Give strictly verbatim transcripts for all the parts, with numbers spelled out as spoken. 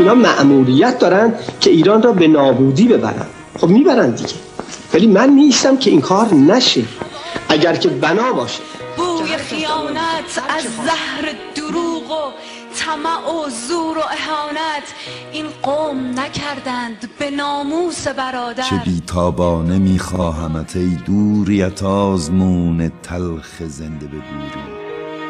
اینا مأموریت دارن که ایران را به نابودی ببرن. خب میبرن دیگه، ولی من نیستم که این کار نشه. اگر که بنا باشه بوی خیانت از زهر دروغ و طمع و زور و اهانت این قوم نکردند به ناموس برادر. چه بیتابانه میخواهمت ای دوریت آزمون تلخ زنده به گوری.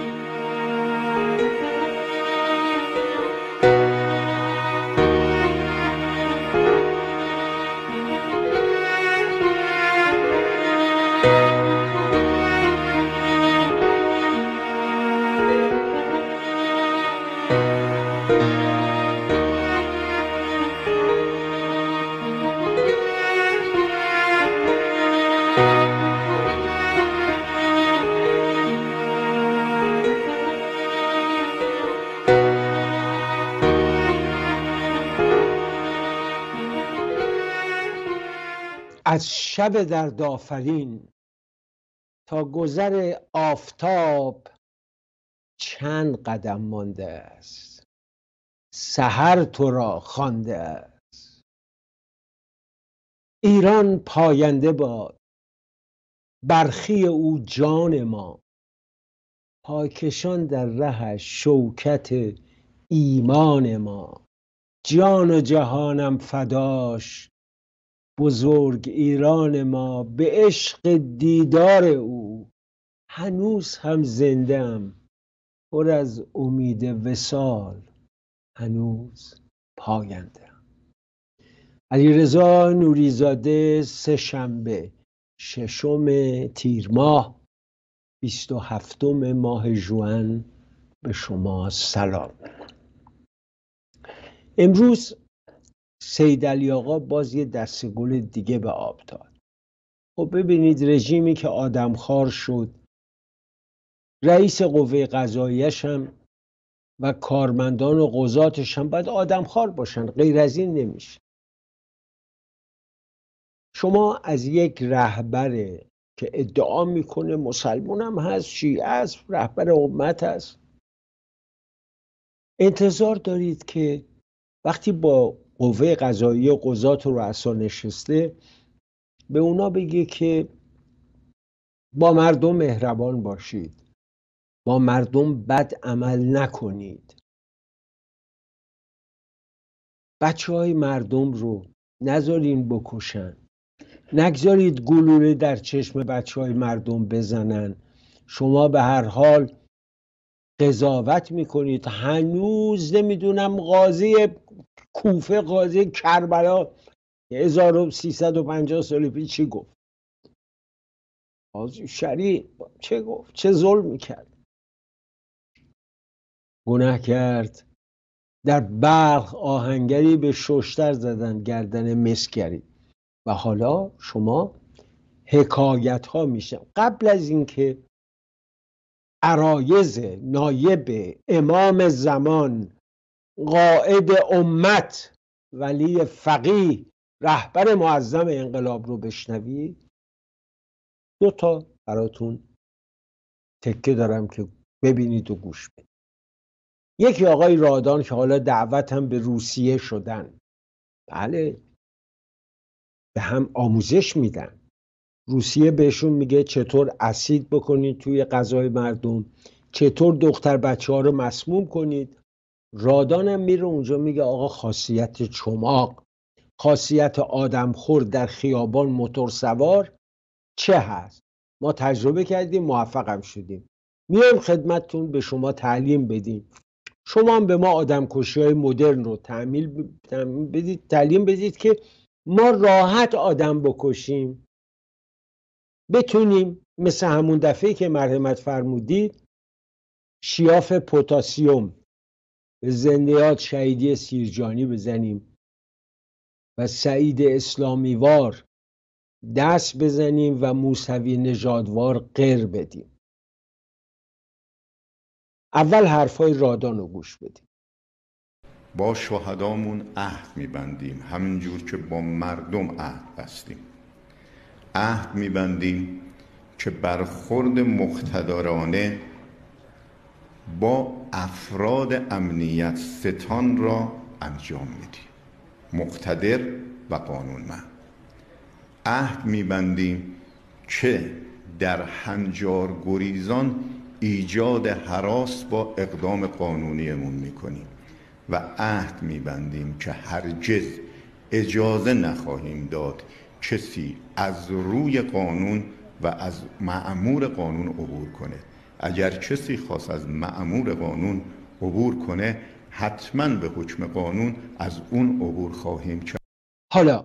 از شب دردآفرین تا گذر آفتاب چند قدم مانده است، سحر تو را خوانده است. ایران پاینده باد، برخی او جان ما، پاکشان در رهش شوکت ایمان ما. جان و جهانم فداش بزرگ ایران ما، به عشق دیدار او هنوز هم زنده ام، پر از امید وصال هنوز پاینده ام. علیرضا نوریزاده، سه شنبه ششم تیر ماه بیست و هفتم ماه ژوئن به شما سلام. امروز سید علی آقا باز یه دسته گل دیگه به آب داد. خب ببینید، رژیمی که آدمخوار شد، رئیس قوه قضاییش هم و کارمندان و قضاتش هم باید آدمخوار باشن، غیر از این نمیشه. شما از یک رهبر که ادعا میکنه مسلمان هم هست، شیعه است، رهبر امت هست، انتظار دارید که وقتی با قوه قضاییه و قضات و رؤسا نشسته به اونا بگه که با مردم مهربان باشید، با مردم بد عمل نکنید، بچه های مردم رو نذارین بکشن، نگذارید گلوله در چشم بچه های مردم بزنن. شما به هر حال قضاوت میکنید. هنوز نمیدونم قاضی کوفه، قاضی کربلا هزار و سیصد و پنجاه سال پیش چی گفت؟ قاضی شریع چه گفت؟ چه ظلم میکرد؟ گناه کرد در بلخ آهنگری به ششتر زدن گردن مسگری. و حالا شما حکایت ها میشه. قبل از اینکه عرایض نایب امام زمان، قائد امت، ولی فقیه، رهبر معظم انقلاب رو بشنوی، دو تا براتون تکه دارم که ببینید و گوش بدید. یکی آقای رادان که حالا دعوت هم به روسیه شدن، بله، به هم آموزش میدن. روسیه بهشون میگه چطور اسید بکنید توی غذای مردم، چطور دختر بچه ها رو مسموم کنید. رادان هم میره اونجا میگه آقا خاصیت چماق، خاصیت آدمخور در خیابان موتور سوار چه هست؟ ما تجربه کردیم، موفقم شدیم، میایم خدمتتون به شما تعلیم بدیم. شما هم به ما آدم کشی های مدرن رو تعمیل بدید، تعلیم بدید که ما راحت آدم بکشیم، بتونیم مثل همون دفعه که مرحمت فرمودید شیاف پتاسیم به زندیات شهیدی سیرجانی بزنیم و سعید اسلامیوار دست بزنیم و موسوی نژادوار غر بدیم. اول حرفای رادان رو گوش بدیم. با شهدامون عهد میبندیم، همینجور که با مردم عهد بستیم. عهد میبندیم که برخورد مقتدرانه با افراد امنیت ستان را انجام میدیم، مقتدر و قانونمند. عهد میبندیم که در هنجار گریزان ایجاد هراس با اقدام قانونیمون میکنیم و عهد میبندیم که هرگز اجازه نخواهیم داد کسی از روی قانون و از مأمور قانون عبور کنه. اگر کسی خواست از مأمور قانون عبور کنه، حتما به حکم قانون از اون عبور خواهیم کرد. حالا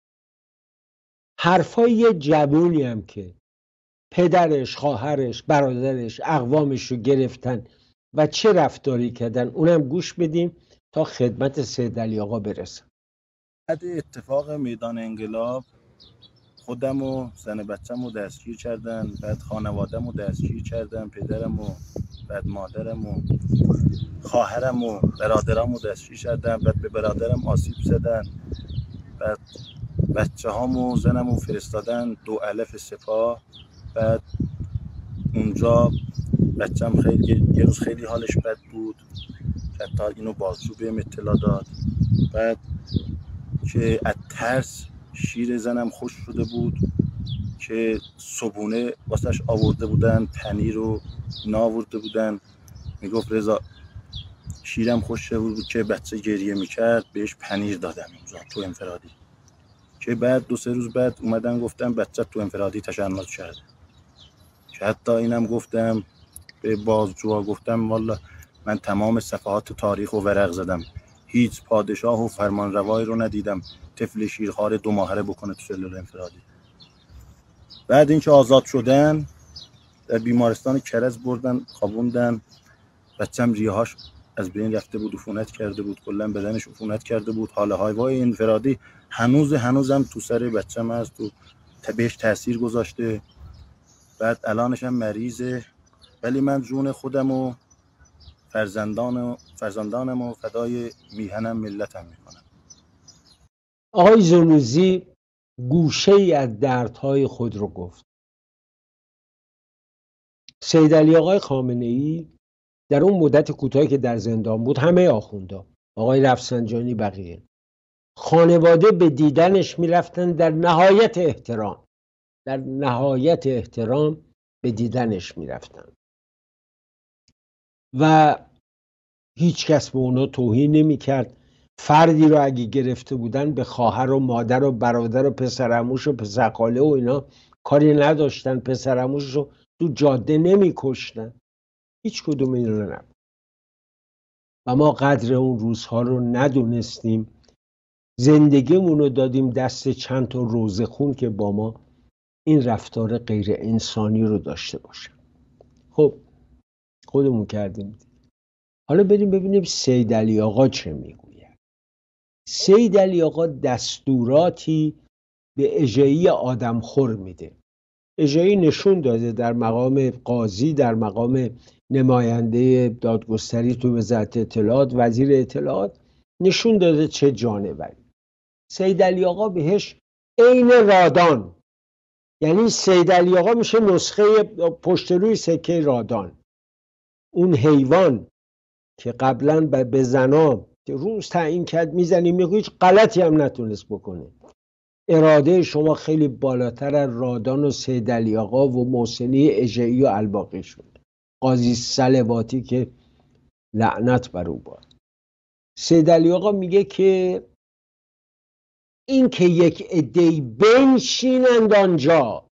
حرفای یه جوونی هم که پدرش، خواهرش، برادرش، اقوامش رو گرفتن و چه رفتاری کردن، اونم گوش بدیم تا خدمت سید علی آقا برسم. بعد اتفاق میدان انقلاب خودم و زن بچم رو دستگیر کردن، بعد خانوادم رو دستگیر کردن، پدرم و بعد مادرم و خواهرم و برادرم رو دستگیر کردن، بعد به برادرم آسیب زدن، بعد بچه هام و زنم رو فرستادن دو الف سپاه. بعد اونجا بچم خیلی یه روز خیلی حالش بد بود، حتی اینو بازجو بهم اطلاع داد. بعد که از ترس شیر زنم خوش شده بود که صبونه واسش آورده بودن، پنیر رو ناورده بودن. میگفت رضا شیرم خوش شده بود که بچه گریه میکرد، بهش پنیر دادم اونجا تو انفرادی. که بعد دو سه روز بعد اومدن گفتم بچه تو انفرادی تشنج کرده. که حتی اینم گفتم به بازجوها، گفتم والا من تمام صفحات تاریخ و ورق زدم، هیچ پادشاه و فرمانروایی رو ندیدم طفل شیرخوار دو ماهره بکنه تو سلول انفرادی. بعد اینکه آزاد شدن در بیمارستان کرز بردن خوابوندن. بچم ریه‌هاش از بین رفته بود، عفونت کرده بود، کلا بدنش عفونت کرده بود. حال هوای انفرادی هنوز هنوزم تو سر بچم هست، تو بهش تاثیر گذاشته. بعد الانش هم مریضه، ولی من جون خودم و فرزندان و فرزندانم و فدای میهنم ملتم میکنم. آقای زنوزی گوشه ای از دردهای خود رو گفت. سید علی آقای خامنه ای در اون مدت کوتاهی که در زندان بود، همه آخوندا، آقای رفسنجانی، بقیه خانواده به دیدنش میرفتن، در نهایت احترام در نهایت احترام به دیدنش میرفتن و هیچ کس به اونا توهین نمیکرد. فردی رو اگه گرفته بودن به خواهر و مادر و برادر و پسرعموش و پسرخاله و اینا کاری نداشتن، پسرعموش رو تو جاده نمیکشتن، هیچ کدوم این رو نبود. و ما قدر اون روزها رو ندونستیم، زندگیمون رو دادیم دست چند تا روزخون که با ما این رفتار غیر انسانی رو داشته باشه. خب خودمون کردیم. حالا بریم ببینیم سید علی آقا چه میگوید. سید علی آقا دستوراتی به اژه‌ای آدمخور میده. اژه‌ای نشون داده در مقام قاضی، در مقام نماینده دادگستری تو وزارت اطلاعات، وزیر اطلاعات، نشون داده چه جانوری. سید علی آقا بهش عین رادان، یعنی سید علی آقا میشه نسخه پشت روی سکه رادان، اون حیوان که قبلا به زنا روز تعیین کرد میزنی میگه هیچ غلطی هم نتونست بکنه. اراده شما خیلی بالاتر از رادان و سید علی آقا و محسنی اژه‌ای و الباقی شد. قاضی صلواتی که لعنت بر او باد. سید علی آقا میگه که این که یک عده‌ای بنشینند آنجا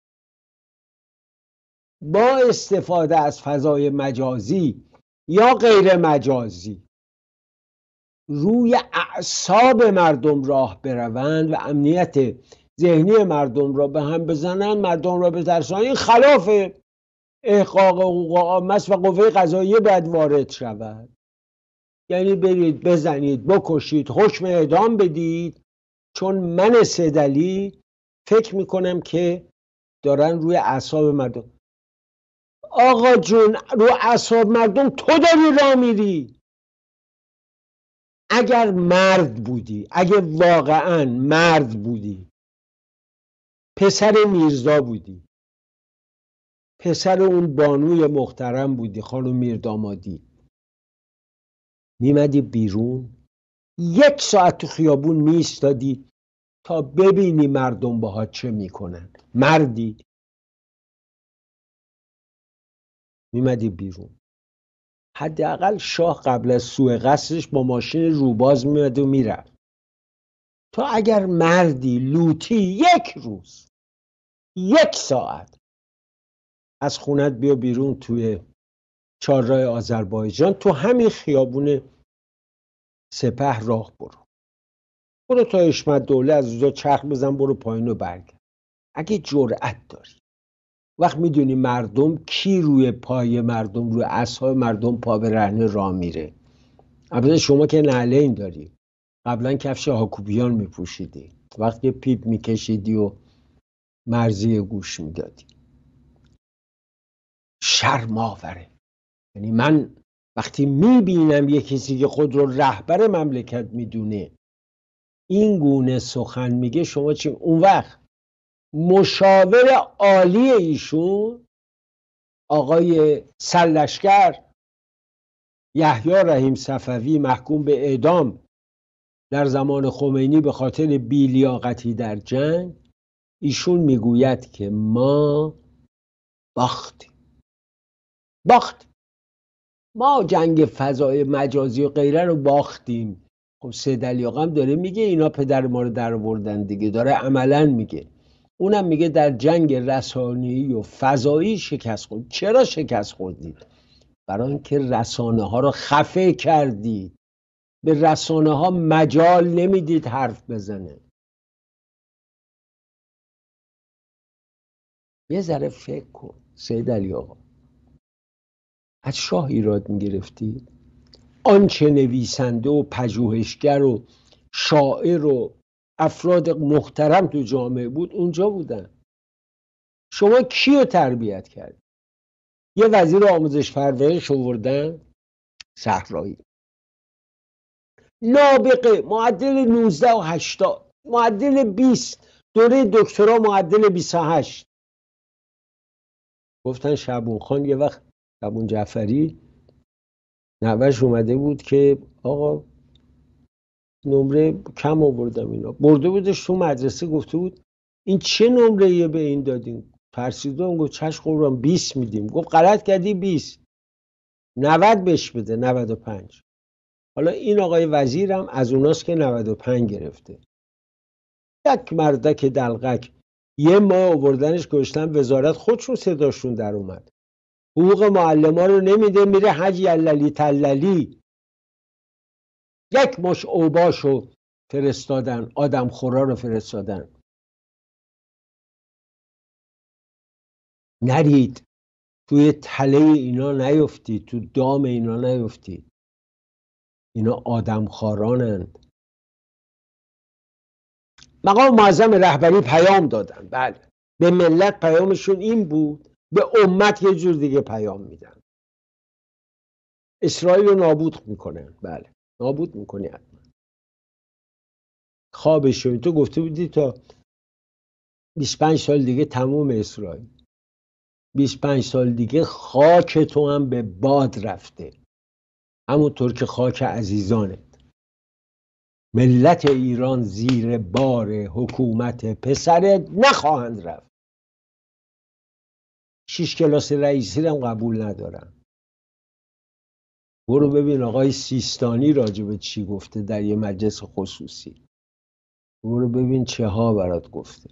با استفاده از فضای مجازی یا غیر مجازی روی اعصاب مردم راه بروند و امنیت ذهنی مردم را به هم بزنند، مردم را بترسانند، این خلاف احقاق حقوق عامه است و قوه قضاییه باید وارد شود. یعنی برید بزنید، بکشید، حکم اعدام بدید، چون من سید علی فکر میکنم که دارن روی اعصاب مردم. آقا جون، رو اعصاب مردم تو داری راه میری. اگر مرد بودی، اگه واقعا مرد بودی، پسر میرزا بودی، پسر اون بانوی محترم بودی، خانم میردامادی، میمدی بیرون یک ساعت تو خیابون می ایستادی تا ببینی مردم باهات چه میکنن؟ مردی؟ میمدی بیرون. حداقل شاه قبل از سوء قصدش با ماشین روباز میمد و میرفت. تو اگر مردی لوتی یک روز یک ساعت از خونت بیا بیرون، توی چهارراه آذربایجان تو همین خیابون سپه راه برو برو تا حشمت دوله، از اونجا چرخ بزن برو پایین و برگرد. اگه جرأت داری. وقت میدونی مردم کی روی پای مردم، روی اعصاب مردم پا به رهنه راه میره؟ البته شما که نعلین داری، قبلا کفش هاکوبیان میپوشیدی، وقتی پیپ میکشیدی و مرزی گوش میدادی. شرم آوره. یعنی من وقتی میبینم یه کسی که خود رو رهبر مملکت میدونه این گونه سخن میگه، شما چی؟ اون وقت مشاور عالی ایشون آقای سرلشکر یحیی رحیم صفوی، محکوم به اعدام در زمان خمینی به خاطر بی‌لیاقتی در جنگ، ایشون میگوید که ما باختیم باختیم ما جنگ فضای مجازی و غیره رو باختیم. خب سید علی آقا هم داره میگه اینا پدر ما رو در آوردن دیگه، داره عملا میگه. اونم میگه در جنگ رسانه‌ای و فضایی شکست خورد. چرا شکست خوردید؟ برای اینکه رسانه ها رو خفه کردید، به رسانه ها مجال نمیدید حرف بزنه. یه ذره فکر کن سید علی آقا، از شاه ایراد میگرفتی؟ آنچه نویسنده و پژوهشگر و شاعر و افراد محترم تو جامعه بود اونجا بودن. شما کیو تربیت کردی؟ یه وزیر آموزش پرورش آوردن صحرایی، نابغه، معدل نوزده و هشتاد، معدل بیست، دوره دکترا معدل بیست و هشت. گفتن شعبون خان، یه وقت شعبون جعفری نوش اومده بود که آقا نمره کم آوردم، اینا برده بودش تو مدرسه، گفته بود این چه نمره یه به این دادیم؟ ترسیده اون گفت چشم قربان بیست میدیم. گفت غلط کردی، بیست، نود بهش بده، نود و پنج. حالا این آقای وزیرم از اوناست که نود و پنج گرفته. یک مردک دلقک یه ماه آوردنش گشتن وزارت، خودشون صداشون در اومد، حقوق معلمان رو نمیده، میره حج یللی تللی. یک مش اوباشو فرستادن، آدم خورا رو فرستادن. نرید توی تله اینا نیفتید، تو دام اینا نیفتید. اینا آدم خارانند. مقام معظم رهبری پیام دادن، بله، به ملت پیامشون این بود، به امت یه جور دیگه پیام میدن. اسرائیل رو نابود میکنن، بله نابود میکنی حتما. خوابشون تو گفته بودی تا بیست و پنج سال دیگه تموم اسرائیل، بیست و پنج سال دیگه خاک تو هم به باد رفته، همونطور که خاک عزیزانت. ملت ایران زیر بار حکومت پسرت نخواهند رفت. شش کلاس رئیسی هم قبول ندارن. برو ببین آقای سیستانی راجب چی گفته در یه مجلس خصوصی. برو ببین چه ها برات گفته.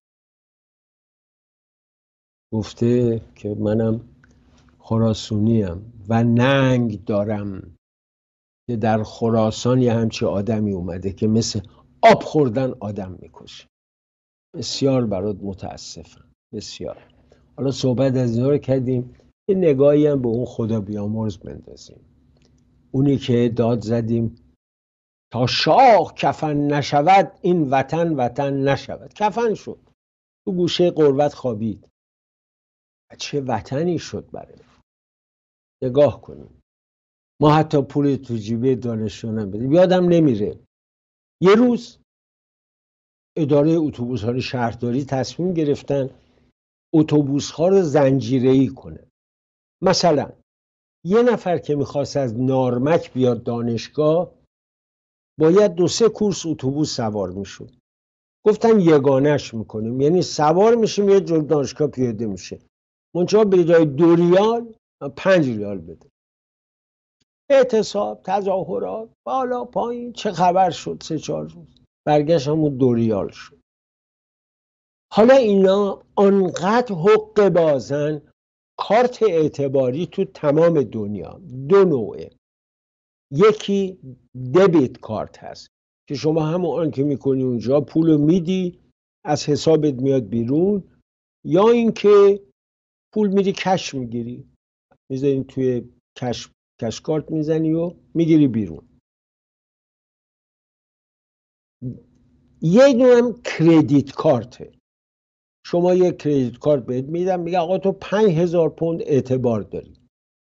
گفته که منم خراسونیم و ننگ دارم که در خراسان یه همچه آدمی اومده که مثل آب خوردن آدم میکشه. بسیار برات متاسفم، بسیار. حالا صحبت از اینا رو کردیم، یه نگاهی هم به اون خدا بیامرز بندازیم. اونی که داد زدیم تا شاه کفن نشود این وطن وطن نشود. کفن شد، تو گوشه غربت خوابید. چه وطنی شد برای نگاه کنیم. ما حتی پول تو جیبه دانشجو نمیدیم. یادم نمیره یه روز اداره اتوبوس های شهرداری تصمیم گرفتن اتوبوس ها رو زنجیره‌ای کنه. مثلا یه نفر که میخواست از نارمک بیاد دانشگاه باید دو سه کورس اتوبوس سوار میشد. گفتن یگانش میکنیم، یعنی سوار میشیم یه جلو دانشگاه پیاده میشه، منتها به جای دو ریال پنج ریال بده. اعتصاب، تظاهرات، بالا پایین، چه خبر شد؟ سه چهار روز برگشت همون دو ریال شد. حالا اینا آنقدر حق بازن، کارت اعتباری تو تمام دنیا دو نوعه. یکی دبیت کارت هست که شما همون آن که میکنی اونجا پولو میدی از حسابت میاد بیرون، یا اینکه پول میری کش میگیری، میذاری توی کش کش کارت میزنی و میگیری بیرون. یه دونه هم کردیت کارته. شما یه کردیت کارت بهت میدم، میگه آقا تو پنج هزار پوند اعتبار داری،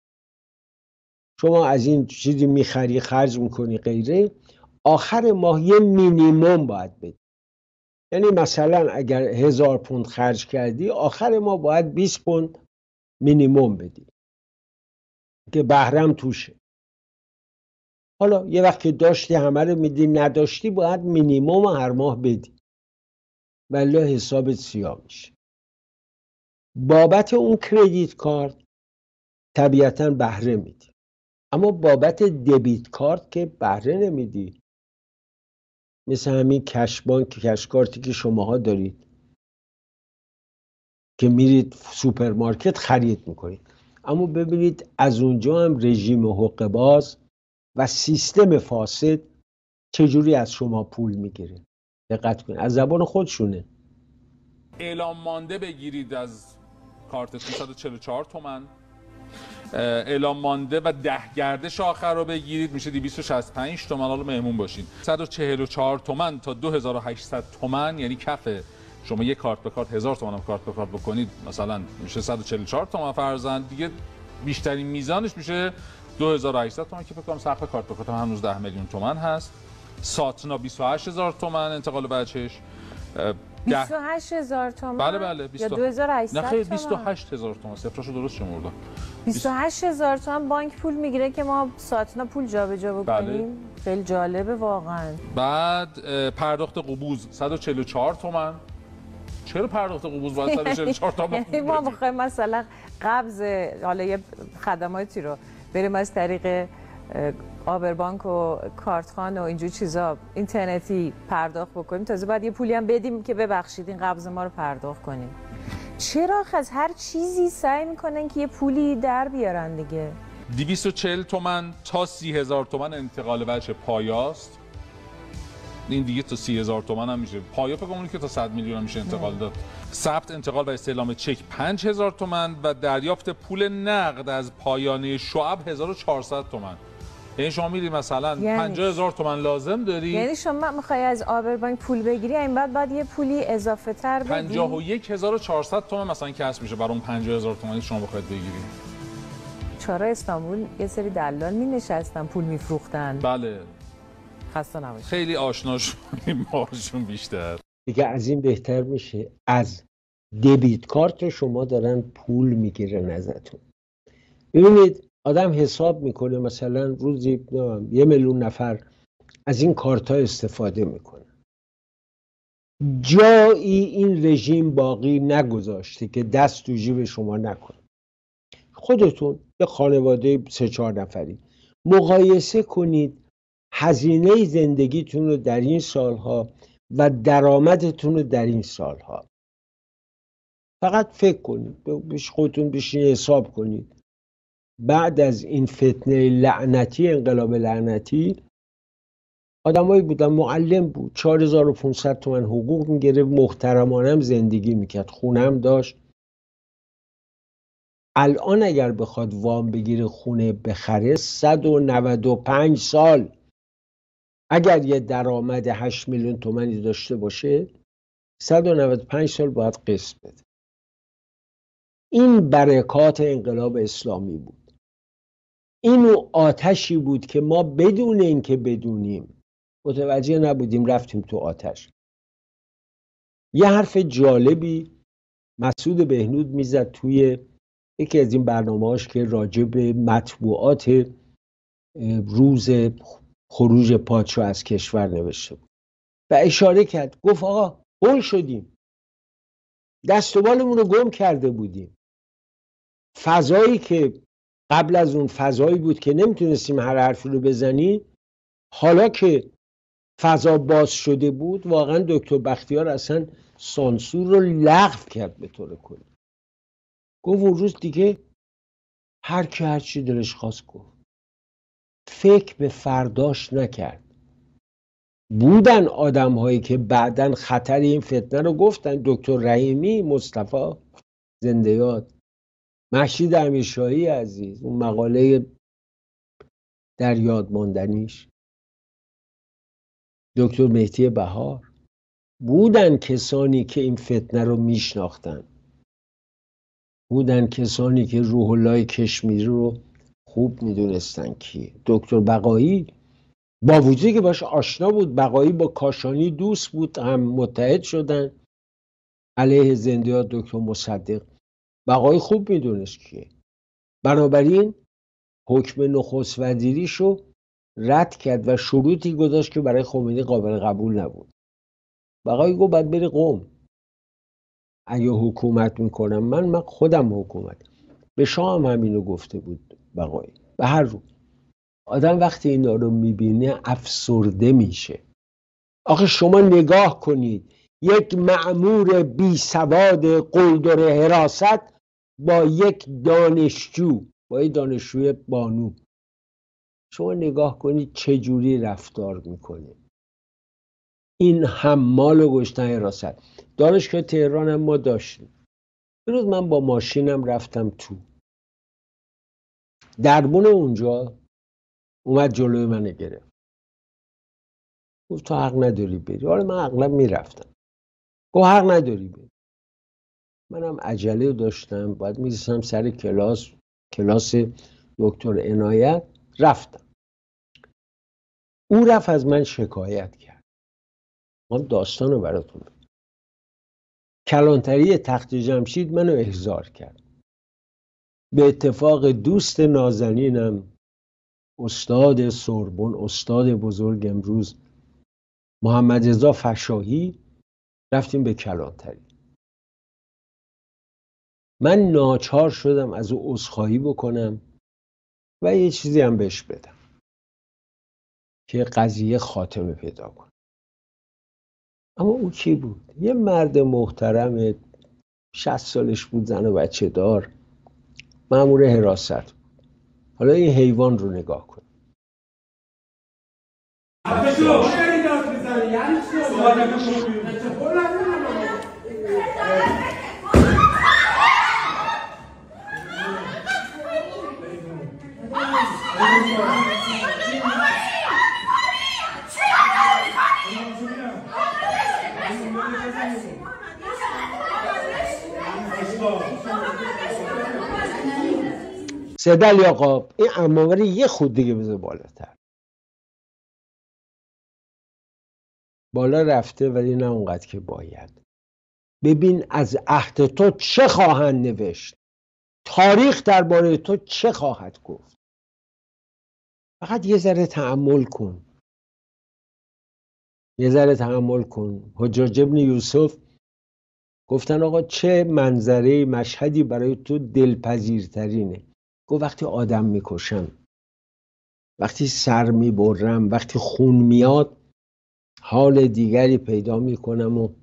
شما از این چیزی میخری خرج میکنی غیره، آخر ماه یه مینیمم باید بدی. یعنی مثلا اگر هزار پوند خرج کردی آخر ماه باید بیست پوند مینیمم بدی که بهرم توشه. حالا یه وقت که داشتی همه رو میدی، نداشتی باید مینیمم هر ماه بدی، ولی حسابت سیاه میشه. بابت اون کردیت کارت طبیعتاً بهره میدی، اما بابت دبیت کارت که بهره نمیدی. مثل همین کش بانک، کش کارتی که شماها دارید که میرید سوپرمارکت خرید میکنید، اما ببینید از اونجا هم رژیم حقوق باز و سیستم فاسد چجوری از شما پول میگیره. دقت کنید، از زبان خودشونه. اعلام مانده بگیرید از کارتتون صد و چهل و چهار تومن، اعلام مانده و ده گردش آخر رو بگیرید میشه دویست و شصت و پنج تومن. حالا مهمون باشین. صد و چهل و چهار تومن تا دو هزار و هشتصد تومن، یعنی کف شما یک کارت به کارت هزار تومن هم کارت به کارت بکنید مثلا میشه صد و چهل و چهار تومن فرضاً دیگه. بیشترین میزانش میشه دو هزار و هشتصد تومن که فکر کنم سقف کارت به کارت هم هنوز ده میلیون تومن هست. ساتنا بیست و هشت هزار تومن انتقال بچش. بیست و هشت هزار تومان. بله بله یا دو هزار و هشتصد تومان. نه خیلی تومان. بیست و هشت هزار تومان. صفراشو درست شمردم. بیست و هشت هزار تومان بانک پول میگیره که ما ساتنا پول جابجا بکنیم. بله. خیلی جالبه واقعا. بعد پرداخت قبوز صد و چهل و چهار تومان. چرا پرداخت قبوز باید صد و چهل و چهار تومان؟ یعنی ما بخوایم مثلا قبض حالا یه خدماتی رو بریم از طریق آبربانک و کارتخان و اینجور چیزا اینترنتی پرداخت بکنیم، تازه باید یه پولی هم بدیم که ببخشید این قبض ما رو پرداخت کنیم. چرا از هر چیزی سعی میکنن که یه پولی در بیارن دیگه؟ دویست و چهل تومن تا سی هزار تومن انتقال وجه پایاست. این دیگه تا سی هزار تومن هم میشه. پایا فکر کنم که تا صد میلیون هم میشه انتقال داد. ثبت انتقال و استعلام چک پنج هزار تومن و دریافت پول نقد از پایانه شعب هزار و چهارصد تومن. یعنی شما میری مثلا یعنی پنجاه هزار تومن لازم داری، یعنی شما میخوای از آبربانک پول بگیری این بعد بعد یه پولی اضافه تر بدی. پنجاه و یک هزار و چهارصد تومن مثلا کسب میشه برای اون پنجاه هزار تومانی شما بخواید بگیری. چرا استانبول یه سری دلال می نشستن پول میفروختن. بله خسته نباشید. خیلی آشنا شدیم باهاشون بیشتر. دیگه از این بهتر میشه از دبیت کارت شما دارن پول میگیرن ازتون. ببینید آدم حساب میکنه مثلا روزی یه میلیون نفر از این کارت ها استفاده میکنه. جایی این رژیم باقی نگذاشته که دست تو جیب شما نکنه. خودتون یه خانواده سه چهار نفری مقایسه کنید هزینه زندگیتون رو در این سالها و درآمدتون رو در این سالها. فقط فکر کنید، بیش خودتون بشین حساب کنید. بعد از این فتنه لعنتی، انقلاب لعنتی، آدمایی بودن، معلم بود، چهار هزار و پانصد تومن حقوق میگرفت، محترمانه هم زندگی میکرد، خونه هم داشت. الان اگر بخواد وام بگیره خونه بخره صد و نود و پنج سال، اگر یه درآمد هشت میلیون تومانی داشته باشه صد و نود و پنج سال باید قسط بده. این برکات انقلاب اسلامی بود. این آتشی بود که ما بدون اینکه بدونیم متوجه نبودیم رفتیم تو آتش. یه حرف جالبی مسعود بهنود میزد توی یکی از این برنامه‌هاش که راجع به مطبوعات روز خروج پادشاه از کشور نوشته بود و اشاره کرد، گفت آقا هول شدیم، دست و بالمون رو گم کرده بودیم. فضایی که قبل از اون فضایی بود که نمیتونستیم هر حرفی رو بزنیم، حالا که فضا باز شده بود واقعا دکتر بختیار اصلا سانسور رو لغو کرد به طور کلی. گفت اون روز دیگه هر کی هر چی دلش خواست گفت، فکر به فرداش نکرد. بودن آدم هایی که بعدن خطر این فتنه رو گفتن، دکتر رحیمی، مصطفی زنده یاد، مهشید امیرشاهی عزیز، اون مقاله در یاد ماندنیش، دکتر مهدی بهار، بودن کسانی که این فتنه رو میشناختن، بودن کسانی که روح الله کشمیری رو خوب میدونستن کیه. دکتر بقایی با وجودی که باش آشنا بود، بقایی با کاشانی دوست بود، هم متحد شدن علیه زنده یاد دکتر مصدق. بقایی خوب میدونست کیه، بنابراین حکم نخست وزیریشو رد کرد و شروطی گذاشت که برای خمینی قابل قبول نبود. بقایی گفت باید بری قم، اگه حکومت میکنم من من خودم حکومت. به شاه هم همینو گفته بود بقایی. به هر رو آدم وقتی اینا رو میبینه افسرده میشه. آخه شما نگاه کنید، یک مأمور بی سواد قلدر حراست با یک دانشجو، با یک دانشجوی بانو، شما نگاه کنید چه جوری رفتار میکنه. این حمال و گشتن حراست. دانشگاه تهران هم ما داشتیم. روز من با ماشینم رفتم تو، دربون اونجا اومد جلوی من گرفت، گفت تو حق نداری بری. آره من اغلب میرفتم. گفت حق نداری بری. منم عجله داشتم، باید میرسم سر کلاس کلاس دکتر عنایت. رفتم. او رفت از من شکایت کرد. من داستان رو براتون بگم. کلانتری تخت جمشید منو احضار کرد. به اتفاق دوست نازنینم استاد سوربن، استاد بزرگ امروز محمد رضا فشاهی، رفتیم به کلانتری. من ناچار شدم از او عذرخواهی بکنم و یه چیزی هم بهش بدم که قضیه خاتمه پیدا کنه. اما او کی بود؟ یه مرد محترم، شصت سالش بود، زن و بچه دار، مأمور حراست. حالا این حیوان رو نگاه کن. سیدعلی آقا این عماور یه خود دیگه بذار بالاتر. بالا رفته ولی نه اونقدر که باید. ببین از عهد تو چه خواهند نوشت، تاریخ درباره تو چه خواهد گفت. فقط یه ذره تأمل کن، یه ذره تأمل کن. حجاج ابن یوسف گفتن آقا چه منظره مشهدی برای تو دلپذیرترینه؟ گفت وقتی آدم میکشم، وقتی سر میبرم، وقتی خون میاد، حال دیگری پیدا میکنم و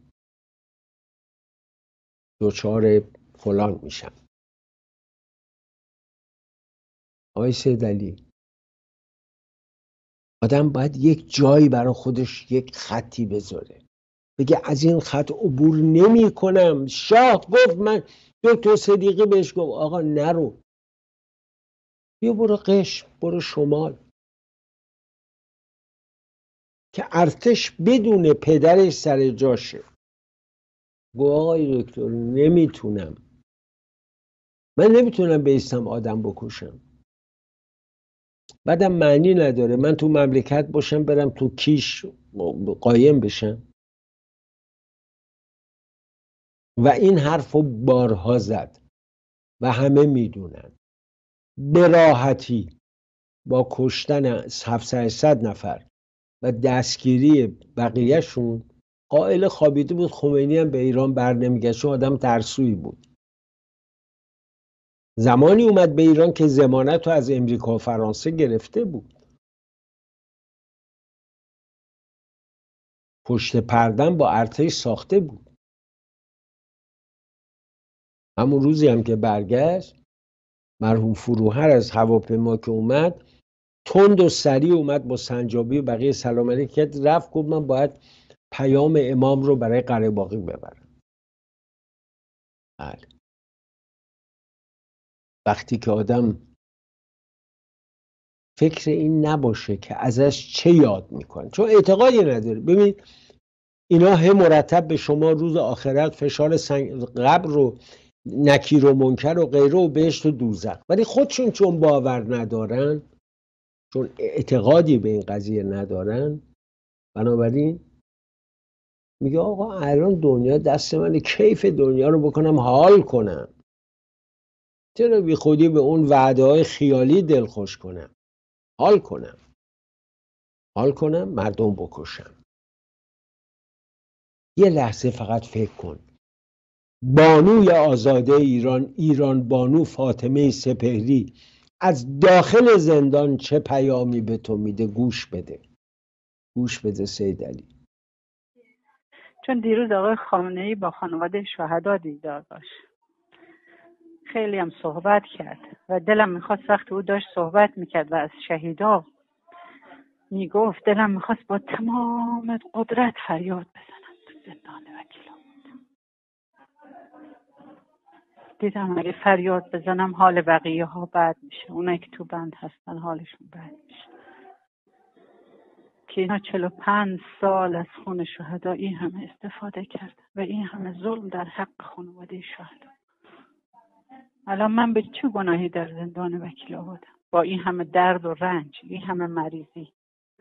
دچار فلان میشم. آقای سیدعلی، آدم باید یک جایی برای خودش یک خطی بذاره، بگه از این خط عبور نمی کنم. شاه گفت، من دکتر صدیقی بهش گفت آقا نرو، بیا برو قشم، برو شمال. که ارتش بدون پدرش سر جاشه. گفت آقای دکتر نمیتونم، من نمیتونم بیستم آدم بکشم، بعدم معنی نداره من تو مملکت باشم برم تو کیش قایم بشم. و این حرف رو بارها زد و همه میدونن به راحتی. با کشتن هفتصد نفر و دستگیری بقیهشون قائل خوابیده بود خمینی هم به ایران بر نمیگشت، چون آدم ترسویی بود. زمانی اومد به ایران که ضمانت رو از امریکا و فرانسه گرفته بود. پشت پردن با ارتش ساخته بود. همون روزی هم که برگشت، مرحوم فروهر از هواپیما که اومد تند و سریع اومد با سنجابی و بقیه سلام علیک کرد، رفت گفت من باید پیام امام رو برای قره‌باقی ببرم. بله. وقتی که آدم فکر این نباشه که ازش چه یاد میکنه، چون اعتقادی نداره. ببین اینا هم مرتب به شما روز آخرت فشار سنگ قبر رو، نکیر و منکر و غیره و بهشت و دوزخ، ولی خودشون چون باور ندارن، چون اعتقادی به این قضیه ندارن، بنابراین میگه آقا الان دنیا دست منه، کیف دنیا رو بکنم حال کنم، چرا بی خودی به اون وعده های خیالی دلخوش کنم، حال کنم حال کنم مردم بکشم. یه لحظه فقط فکر کن، بانوی آزاده ایران، ایران بانو فاطمه سپهری از داخل زندان چه پیامی به تو میده؟ گوش بده، گوش بده سید علی. چون دیروز آقای خامنه‌ای با خانواده شهدا دیدار داشت، خیلی هم صحبت کرد و دلم میخواست وقتی او داشت صحبت میکرد و از شهیدا میگفت، دلم میخواست با تمام قدرت فریاد بزنم تو زندان وکیلان. دیدم اگه فریاد بزنم حال بقیه ها بد میشه، اونایی که تو بند هستن حالشون بد میشه، که اینا چهل و پنج سال از خون شهدا این همه استفاده کردن و این همه ظلم در حق خانواده شهدا. الان من به چه گناهی در زندان وکیل آبادم با این همه درد و رنج، این همه مریضی،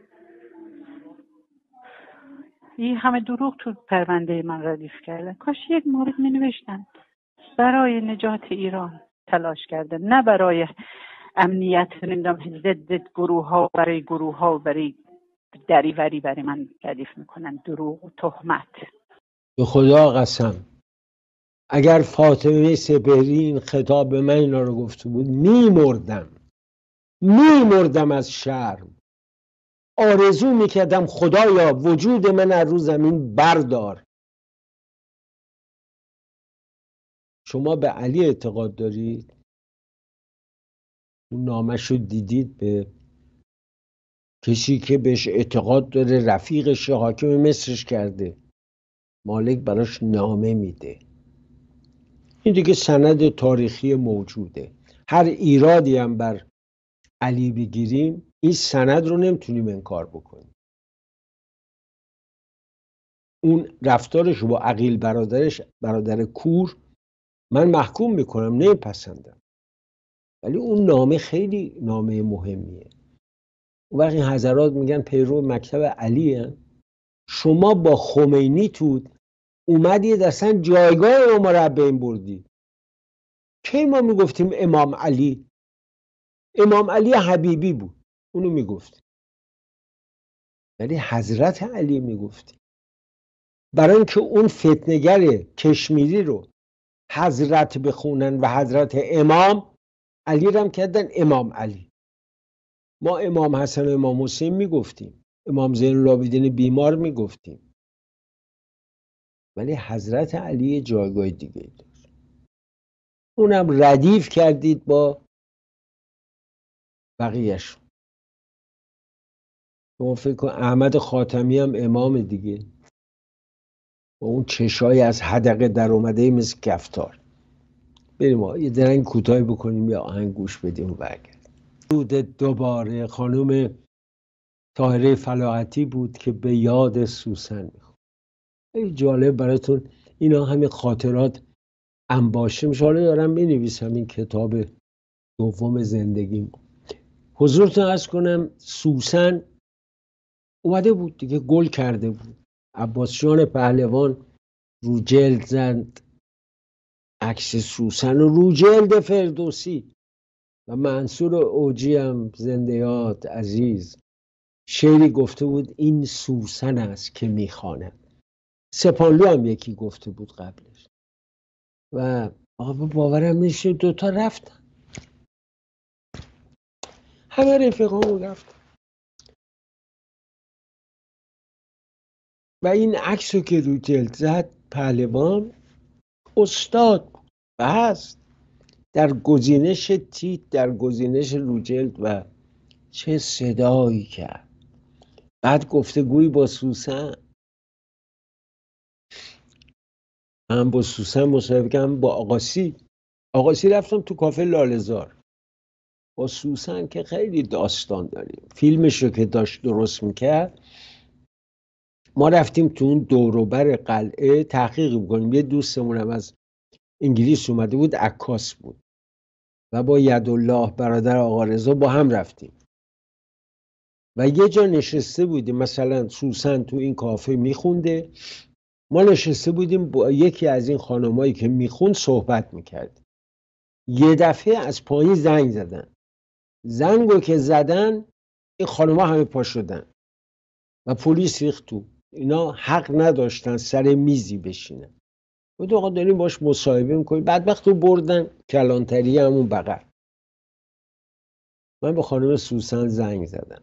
این همه دروغ تو پرونده من ردیف کردن؟ کاش یک مورد می نوشتن برای نجات ایران تلاش کرده، نه برای امنیت نمیدونم ضد گروه ها، برای گروه ها و برای دریوری برای من ردیف میکنن، دروغ و تهمت. به خدا قسم اگر فاطمه سپهری این خطاب به من اینا رو گفته بود میمردم، میمردم از شرم. آرزو میکردم خدایا وجود من از رو زمین بردار. شما به علی اعتقاد دارید؟ اون نامش رو دیدید؟ به کسی که بهش اعتقاد داره رفیقش حاکم مصرش کرده، مالک براش نامه میده. این دیگه سند تاریخی موجوده. هر ایرادی هم بر علی بگیریم این سند رو نمیتونیم انکار بکنیم. اون رفتارش رو با عقیل برادرش، برادر کور، من محکوم میکنم، نمیپسندم، ولی اون نامه خیلی نامه مهمیه. اون وقتی حضرات میگن پیرو مکتب علی هن. شما با خمینی تود اومدید اصلا جایگاه ما رو بین بردی. کی ما میگفتیم امام علی؟ امام علی حبیبی بود، اونو میگفتیم، ولی حضرت علی میگفتیم، برای اینکه اون فتنگر کشمیری رو حضرت بخونن و حضرت امام علی رو هم کردن امام علی. ما امام حسن و امام حسین میگفتیم، امام زین العابدین بیمار میگفتیم، ولی حضرت علی جایگاه دیگه داشت. اونم ردیف کردید با بقیهش. شما فکر کن احمد خاتمی هم امام دیگه، با اون چشای از حدقه در اومده مثل کفتار. بریم ما یه درنگ کوتاهی بکنیم یا آهنگ گوش بدیم و برگردیم. درود دوباره خانم طاهره فلاحتی بود که به یاد سوسن میخواد. خیلی جالب براتون اینا همین خاطرات انباشته میشه. حالا دارم مینویسم این کتاب دوم زندگیم. حضورتون عرض کنم سوسن اومده بود دیگه، گل کرده بود. عباس جان پهلوان رو جلد زد عکس سوسن و رو جلد فردوسی و منصور اوجی هم زنده یاد عزیز شعری گفته بود این سوسن است که میخواند. سپانلو هم یکی گفته بود قبلش. و آقا باورم نمیشه دوتا رفتن، همه رفقامون رفتن. و این عکس رو که رو جلد زد پهلوان استاد و هست در گزینش تیت، در گزینش رو جلد. و چه صدایی کرد. بعد گفتگوی با سوسن، هم با سوسن مصاحبه کردم، با آقاسی آقاسی رفتم تو کافه لاله‌زار. با سوسن که خیلی داستان داریم. فیلمشو که داشت درست میکرد ما رفتیم تو اون دوروبر قلعه تحقیق بکنیم. یه دوستمونم از انگلیس اومده بود، عکاس بود و با یدالله برادر آقا رضا با هم رفتیم و یه جا نشسته بودیم، مثلا سوسن تو این کافه میخونده، ما نشسته بودیم با یکی از این خانمایی که میخوند صحبت میکردیم. یه دفعه از پایین زنگ زدن. زنگو که زدن این خانم‌ها همه پا شدن و پلیس ریخت تو. اینا حق نداشتن سر میزی بشینن. بود آقا داریم باش مصاحبه میکنیم. بعد وقت رو بردن کلانتری همون بغل. من به خانم سوسن زنگ زدم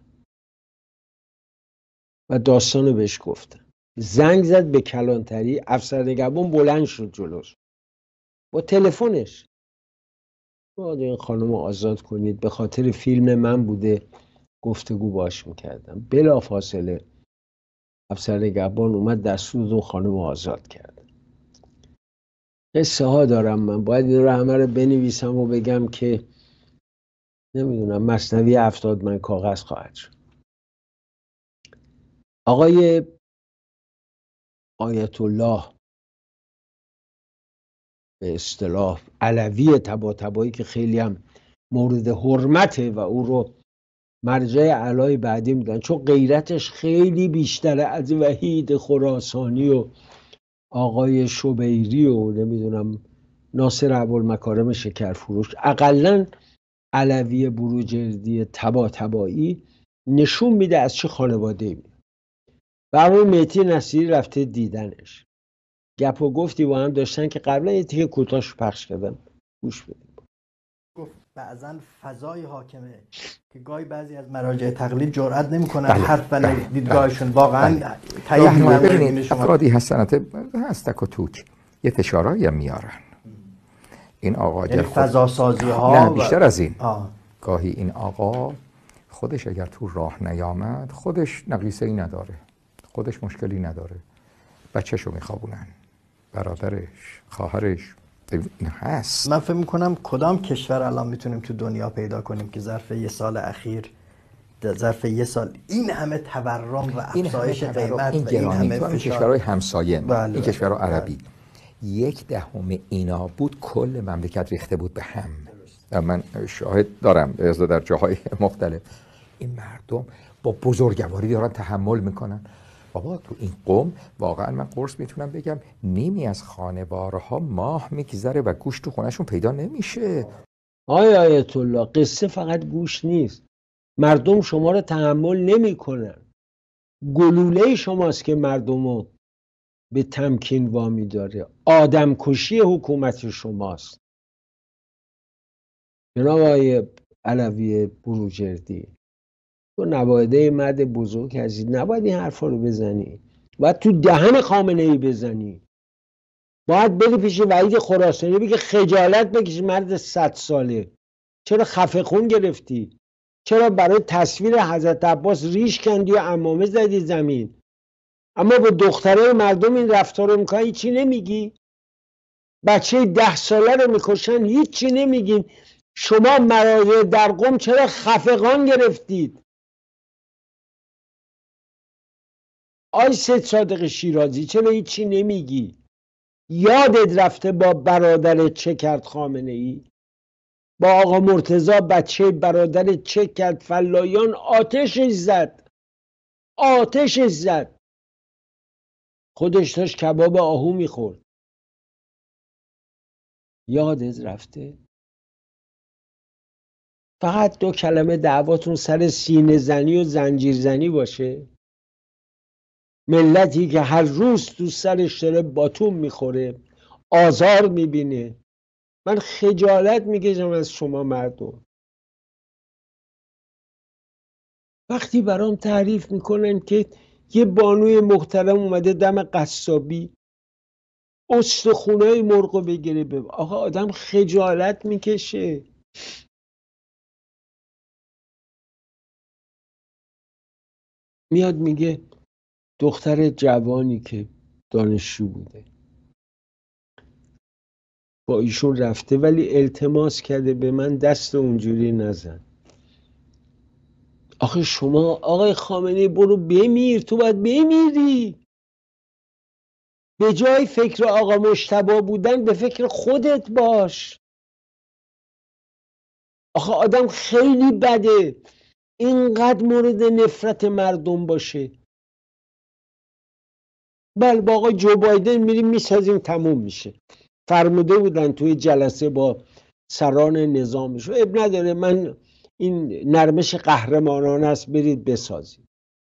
و داستانو بهش گفتم. زنگ زد به کلانتری، افسر نگهبان بلند شد جلوش با تلفنش. باید این خانم رو آزاد کنید، به خاطر فیلم من بوده. گفتگو باش میکردم. بلا فاصله افسر نگهبان اومد دستور اون خانم رو آزاد کرد. قصه ها دارم من، باید این رو همه رو بنویسم و بگم که نمیدونم مثنوی هفتاد من کاغذ خواهد شد. آقای آیت الله به اصطلاح علوی طباطبایی که خیلی هم مورد حرمته و او رو مرجع اعلای بعدی میدن، چون غیرتش خیلی بیشتره از وحید خراسانی و آقای شبیری و نمیدونم ناصر ابوالمکارم شکرفروش. اقلن علوی بروجردی طباطبایی نشون میده از چه خانواده ای. و اون مهدی نصیری رفته دیدنش، گپ و گفتی با هم داشتن که قبلا یه تیکه کوتاش پخش کردم، گوش بدیم. گفت بعضا فضای حاکمه که گاهی بعضی از مراجع تقلید جرئت نمیکنن حرف و دیدگاهشون واقعا تایید میکنن. ببینید افرادی هستن هست تک و توک یه فشارایی هم میارن. این آقا یعنی فضا سازی ها نه بیشتر از این. آه. گاهی این آقا خودش اگر تو راه نیامد خودش نقیصه ای نداره، خودش مشکلی نداره، بچه‌شو میخوابونن، برادرش، خواهرش، این هست. من فکر میکنم کدام کشور الان میتونیم تو دنیا پیدا کنیم که ظرف یه سال اخیر ظرف یه سال این همه تورم و افزایش قیمت این و این همه فشار کشورهای همسایه ما، بله. این کشورهای عربی یک دهم اینا بود کل مملکت ریخته بود به هم. من شاهد دارم در جاهای مختلف این مردم با بزرگواری دارن تحمل میکنن. بابا تو این قوم واقعا من قرص میتونم بگم نیمی از خانوارها ماه میگذره و گوشت تو خونهشون پیدا نمیشه. آی آیت الله قصه فقط گوشت نیست، مردم شما رو تحمل نمیکنن. گلوله شماست که مردمو به تمکین وامی داره. آدم کشی حکومت شماست. جناب آقای علوی بروجردی، تو نبایده مرد بزرگ هستی، نباید این حرفا رو بزنی، باید تو دهن خامنه ای بزنی. باید بری پیش وحید خراسانی بگی خجالت بکشی مرد صد ساله، چرا خفه خون گرفتی؟ چرا برای تصویر حضرت عباس ریش کندی و عمامه زدی زمین؟ اما با دختره مردم این رفتار رو میکنی چی نمیگی؟ بچه ده ساله رو میکشن هیچی نمیگین. شما مراجع در قم چرا خفقان گرفتید؟ آی سید صادق شیرازی چرا هیچی نمیگی؟ یادت رفته با برادر چه کرد خامنه ای؟ با آقا مرتضی بچه برادر چه کرد؟ فلایان آتشش زد، آتشش زد، خودش داشت کباب آهو میخورد. یادت رفته؟ فقط دو کلمه دعواتون سر سینه زنی و زنجیر زنی باشه؟ ملتی که هر روز تو سرش داره باتون میخوره، آزار میبینه. من خجالت میکشم از شما مردم. وقتی برام تعریف میکنن که یه بانوی محترم اومده دم قصابی استخونای مرغو بگیره بب... آقا آدم خجالت میکشه. میاد میگه دختر جوانی که دانشجو بوده با ایشون رفته ولی التماس کرده به من دست اونجوری نزن. آخه شما آقای خامنه‌ای برو بمیر، تو باید بمیری. به جای فکر آقا مجتبی بودن به فکر خودت باش. آخه آدم خیلی بده اینقدر مورد نفرت مردم باشه. بله با آقای جو بایدن میریم میسازیم تموم میشه. فرموده بودن توی جلسه با سران نظامش اب نداره، من این نرمش قهرمانانه است، برید بسازید.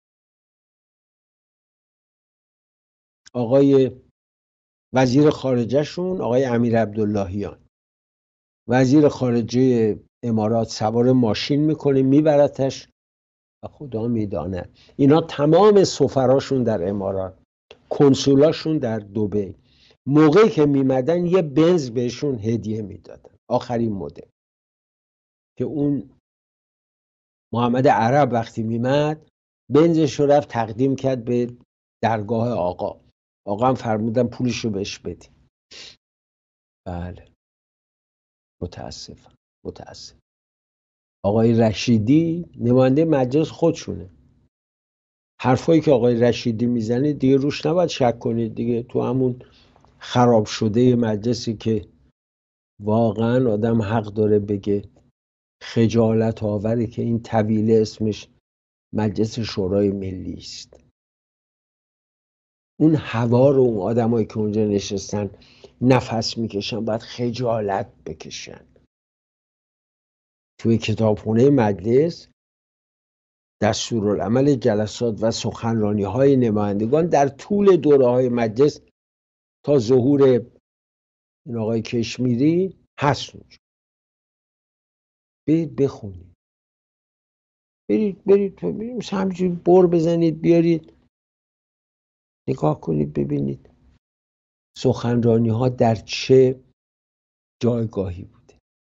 آقای وزیر خارجه شون آقای امیر عبداللهیان، وزیر خارجه امارات، سوار ماشین میکنه میبرتش و خدا میدانه اینا تمام سفراشون در امارات، کنسولاشون در دبی، موقعی که میمدن یه بنز بهشون هدیه میدادن، آخرین مدل که اون محمد عرب وقتی میمد بنزش رو رفت تقدیم کرد به درگاه آقا. آقا هم فرمودن پولش رو بهش بدی. بله متاسفم متاسف. آقای رشیدی نماینده مجلس خودشونه، حرفایی که آقای رشیدی میزنه دیگه روش نباید شک کنید دیگه. تو همون خراب شده مجلسی که واقعا آدم حق داره بگه خجالت آوره که این طویله اسمش مجلس شورای ملی است. اون هوا رو اون آدمایی که اونجا نشستن نفس میکشن باید خجالت بکشن. توی کتابخونه مجلس دستورالعمل جلسات و سخنرانی های نمایندگان در طول دوره های مجلس تا ظهور این آقای کشمیری هست اونجا. برید بخونید، برید برید برید همینجوری بر بزنید بیارید نگاه کنید ببینید سخنرانی ها در چه جایگاهی بوده،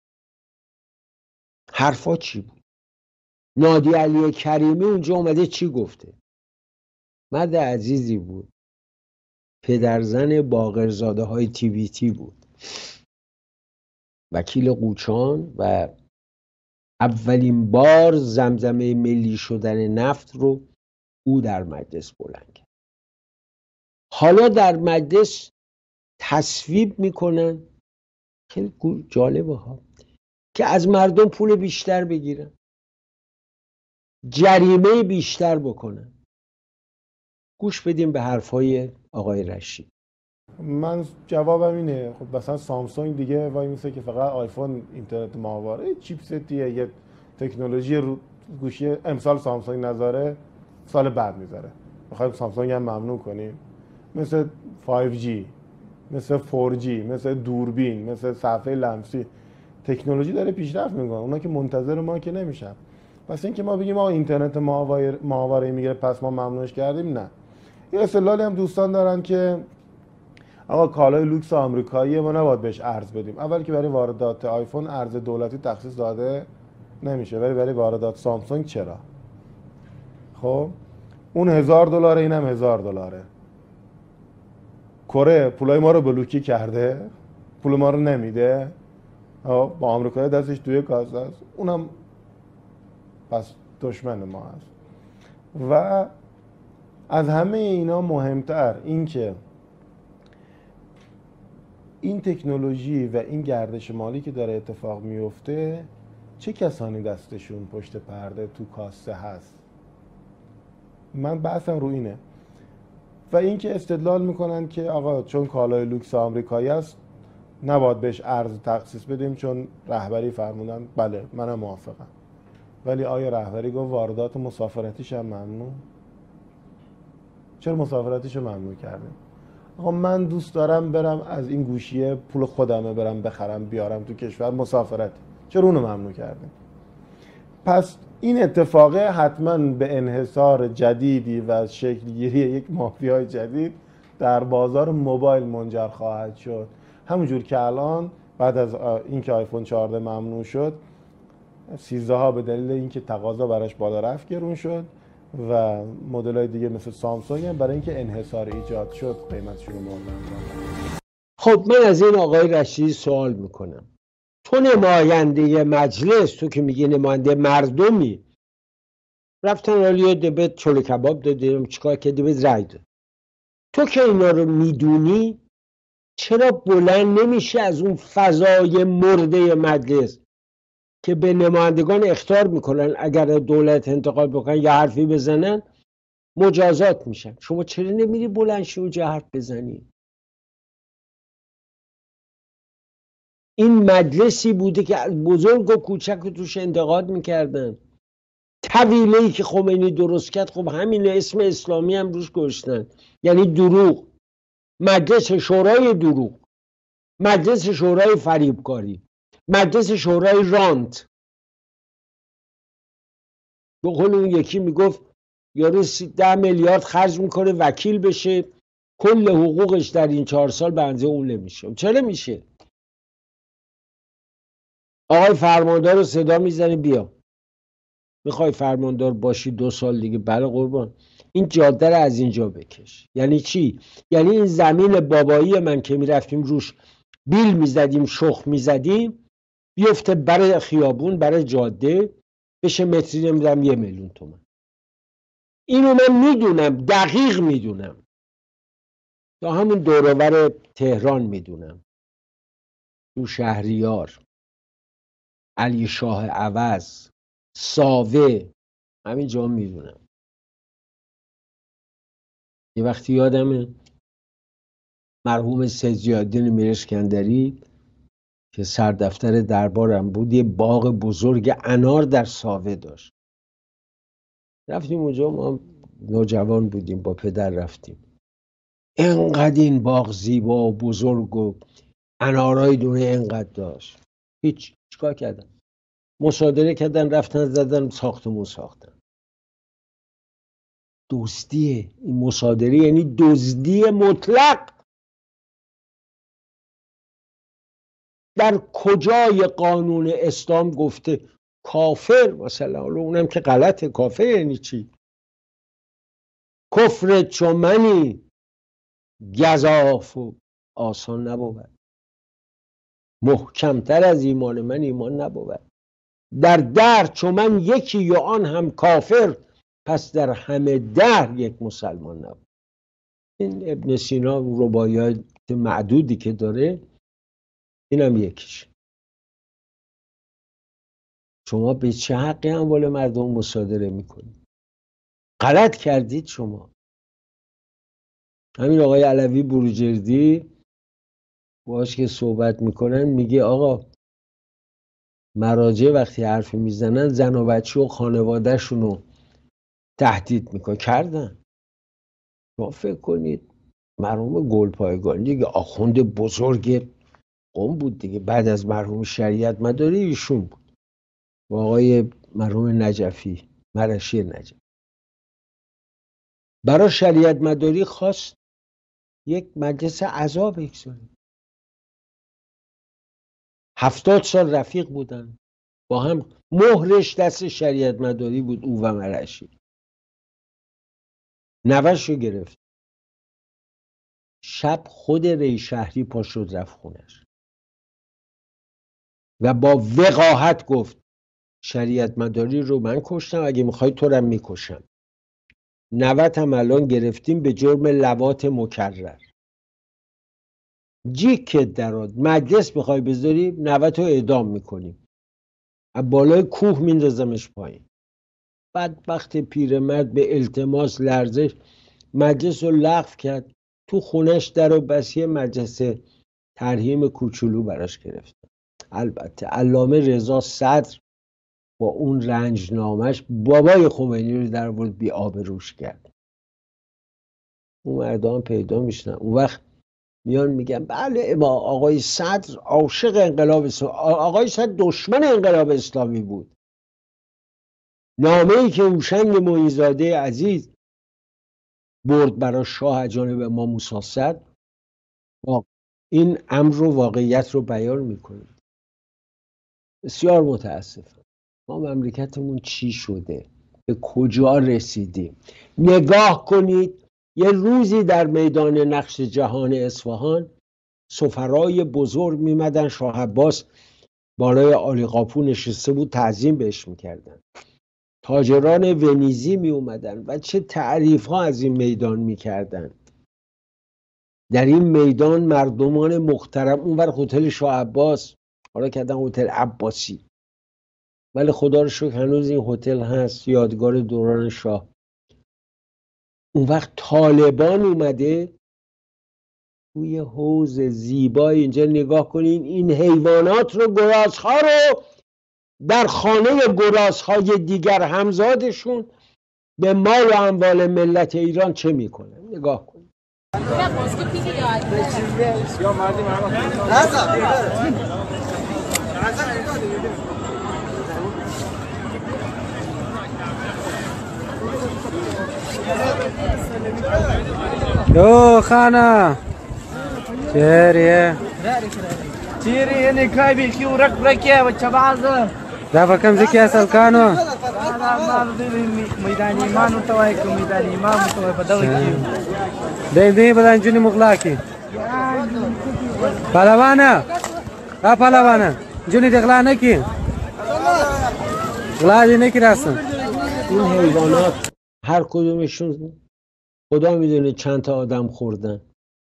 حرفا چی بود. نادی علی کریمی اونجا اومده چی گفته؟ مرد عزیزی بود، پدرزن باقرزاده های تی وی تی بود، وکیل قوچان و اولین بار زمزمه ملی شدن نفت رو او در مجلس بلند کرد. حالا در مجلس تصویب میکنن، خیلی جالبه ها، که از مردم پول بیشتر بگیرن، جریمه بیشتر بکنن. گوش بدیم به حرفای آقای رشید. من جوابم اینه، خب مثلا سامسونگ دیگه وای میسه که فقط آیفون اینترنت ماهواره چیپستیه، یه تکنولوژی رو گوشی امسال سامسونگ نذاره سال بعد میذاره. میخوایم سامسونگ هم ممنون کنیم، مثل فایو جی، مثل فور جی، مثل دوربین، مثل صفحه لمسی، تکنولوژی داره پیشرفت میکنه. اونا که منتظر ما که نمیشن. پس اینکه ما بگیم آقا اینترنت ماهواره میگیره پس ما ممنونش کردیم، نه. یه استدلالی هم دوستان دارن که آقا کالای لوکس آمریکایی ما نباید بهش ارز بدیم. اول که برای واردات آیفون ارز دولتی تخصیص داده نمیشه، ولی برای واردات سامسونگ چرا؟ خب اون هزار دلاره، اینم هزار دلاره. کره پولای ما رو بلوکی کرده، پول ما رو نمیده، با آمریکایی دستش توی کاسه است، اونم پس دشمن ما هست. و از همه اینا مهمتر این که این تکنولوژی و این گردش مالی که داره اتفاق میفته چه کسانی دستشون پشت پرده تو کاسه هست. من بحثم رو اینه. و اینکه استدلال میکنن که آقا چون کالای لوکس آمریکایی است نباید بهش ارز تخصیص بدیم چون رهبری فرمودن. بله منم موافقم، ولی آیا رهبری گفت واردات مسافرتیش هم ممنوع؟ چرا مسافرتیش رو ممنوع کردیم؟ آقا من دوست دارم برم از این گوشیه پول خودمه برم بخرم بیارم تو کشور، مسافرت چرا اونو ممنوع کردیم؟ پس این اتفاقه حتما به انحصار جدیدی و شکلگیری یک مافیای جدید در بازار موبایل منجر خواهد شد. همونجور که الان بعد از اینکه آیفون چهارده ممنوع شد، سیزده ها به دلیل اینکه تقاضا براش بالا رفت گرون شد و مدل‌های دیگه مثل سامسونگ هم برای اینکه انحصار ایجاد شد قیمتشون رو مردن. خب من از این آقای رشیدی سوال میکنم، تو نماینده مجلس، تو که میگی نماینده مردمی، رفتن عالیه دبت چلو کباب دادیم چیکار کردی به رای داد، تو که اینا رو میدونی چرا بلند نمیشه از اون فضای مرده مجلس که به نمایندگان اخطار میکنن اگر دولت انتقاد بکنن یا حرفی بزنن مجازات میشن، شما چرا نمیری بلند شو اونجا حرف بزنی؟ این مجلسی بوده که بزرگ و کوچک توش انتقاد میکردن. طویله‌ای که خمینی درست کرد خب همین اسم اسلامی هم روش گذاشتن، یعنی دروغ، مجلس شورای دروغ، مجلس شورای فریبکاری، مجلس شورای رانت. به قول اون یکی میگفت یارو ده میلیارد خرج میکنه وکیل بشه، کل حقوقش در این چهار سال به اندازه اون نمیشه. چرا میشه؟ آقای فرماندار رو صدا میزنه بیا، میخوای فرماندار باشی دو سال دیگه؟ بله قربان، این جاده رو از اینجا بکش. یعنی چی؟ یعنی این زمین بابایی من که میرفتیم روش بیل میزدیم شخ میزدیم بیفته برای خیابون برای جاده بشه متری نمیدونم یه میلیون تومان. اینو من میدونم، دقیق میدونم، تا همون دوروبر تهران میدونم، تو شهریار، علی شاه عوض، ساوه، همین جا میدونم. یه وقتی یادمه مرحوم سید زیادین میر اسکندری که سردفتر دربارم بود یه باغ بزرگ انار در ساوه داشت. رفتیم اونجا، ما نوجوان بودیم، با پدر رفتیم. انقدر این باغ زیبا و بزرگ و انارای دونه انقدر داشت. هیچ چیکار کردن؟ مصادره کردن، رفتن زدن ساختمون ساختن. دزدیه این مصادره، یعنی دزدی مطلق. در کجای قانون اسلام گفته کافر مثلا؟ حالا اونم که غلطه، کافر یعنی چی؟ کفر چو منی گزاف و آسان نبود، محکمتر از ایمان من ایمان نبود. در در چو من یکی یا آن هم کافر، پس در همه در یک مسلمان نبود. این ابن سینا رباعیات معدودی که داره اینم یکیش. شما به چه حقی اموال مردم مصادره میکنید؟ غلط کردید شما. همین آقای علوی بروجردی باهاش که صحبت میکنن میگه آقا مراجع وقتی حرف میزنن زن و بچه و خانوادهشون رو تهدید میکنن. کردن. شما فکر کنید مرحوم گلپایگانی دیگه آخوند بزرگ قم بود دیگه، بعد از مرحوم شریعت مداری ایشون بود و آقای مرحوم نجفی، مرشی نجف. برای شریعت مداری خواست یک مجلس عزا بگذاره. هفتاد سال رفیق بودن با هم، مهرش دست شریعت مداری بود او و مرشی. نوش رو گرفت. شب خود ری شهری پا شد رفت خونش و با وقاحت گفت شریعت مداری رو من کشتم، اگه میخوای تو رو میکشم. نوت هم الان گرفتیم به جرم لواط مکرر. جیکت دراد مجلس میخوای بذاری نوت رو اعدام میکنیم، از بالای کوه میندازمش پایین. بعد وقت پیرمرد به التماس لرزش مجلس رو لغو کرد، تو خونش در و بسی مجلس ترحیم کوچولو براش گرفتن. البته علامه رضا صدر با اون رنجنامش بابای خمینی رو در آورد بی آبروش کرد. اون مردم پیدا میشن اون وقت میان میگن بله ما آقای صدر عاشق انقلاب اسلامی، آقای صدر دشمن انقلاب اسلامی بود. نامه ای که هوشنگ معین‌زاده عزیز برد برای شاه از جانب امام موسی صدر این امر رو واقعیت رو بیان میکنه. بسیار متاسفم ما مملکتمون چی شده، به کجا رسیدیم. نگاه کنید یه روزی در میدان نقش جهان اصفهان سفرای بزرگ میمدن، شاه عباس بالای عالی قاپو نشسته بود تعظیم بهش میکردن، تاجران ونیزی می اومدن و چه تعریف ها از این میدان میکردن. در این میدان مردمان محترم، اونور هتل شاه عباس حالا کردن هتل عباسی، ولی خدا رو شکر هنوز این هتل هست یادگار دوران شاه. اون وقت طالبان اومده توی حوض زیبای اینجا نگاه کنین این حیوانات رو، گرازها رو در خانه گرازهای دیگر همزادشون به مال و اموال ملت ایران چه میکنن. نگاه کن. یو خانه چیریه چیریه نکای بیخی و رک رکیه و چبازه دا فکم زکی اصل کانو میدان ایمان متوای که میدان ایمان متوای بدوی کیو دیم دیم بدن جونی مغلاکی پهلوانه را پهلوانه جونی دغلا نکی غلا دی نکی راستن. این حیوانات هر کدومشون خدا میدونه چند تا آدم خوردن.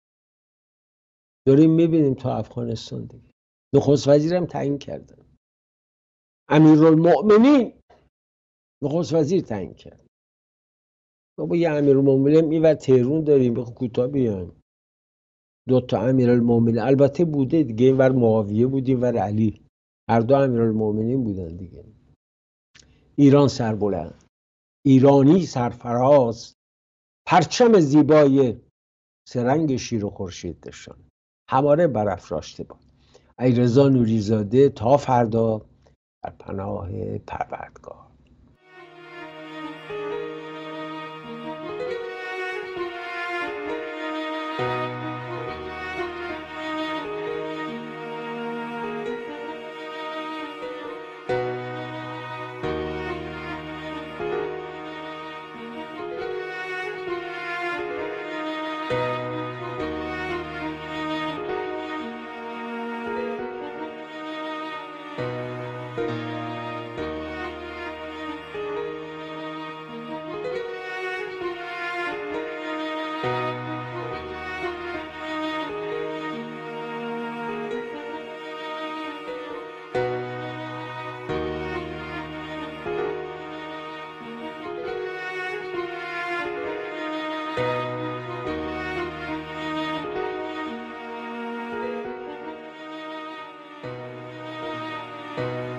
داریم میبینیم تا افغانستان دیگه. نخست وزیرم تعیین کردن، امیرالمؤمنین نخست وزیر تعیین کرد. بابا یه امیرالمؤمنین میور تهرون داریم بخو کوتاه بیان دو تا امیرالمؤمنین البته بوده دیگه، این ور معاویه بود این ور علی، هر دو امیرالمؤمنین بودن دیگه. ایران سربلند، ایرانی سرفراز، پرچم زیبای سرنگ شیر و خورشید دشان هماره برافراشته باد. علیرضا نوری‌زاده تا فردا در پناه پروردگار. Thank you.